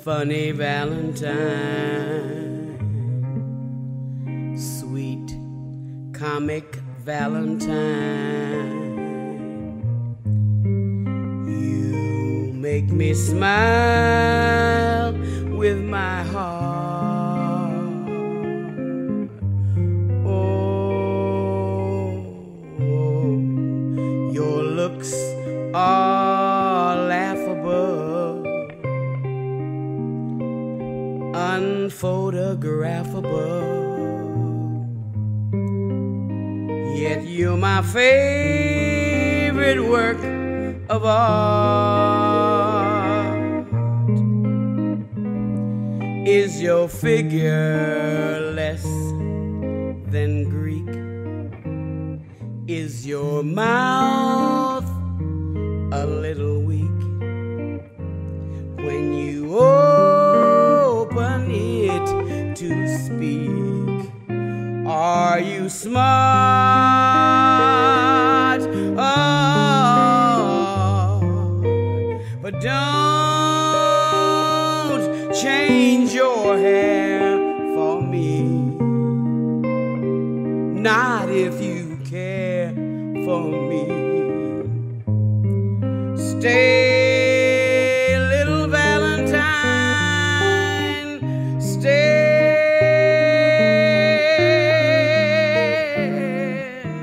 funny Valentine, sweet comic Valentine. You make me smile with my heart. Oh, your looks are laughable, unphotographable, yet you're my favorite work of art. Is your figure less than Greek? Is your mouth a little weak when you open it to speak? Are you smart? Oh, but don't change your hair for me, not if you care for me. Stay, little Valentine, stay.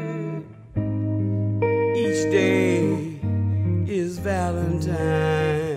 Each day is Valentine.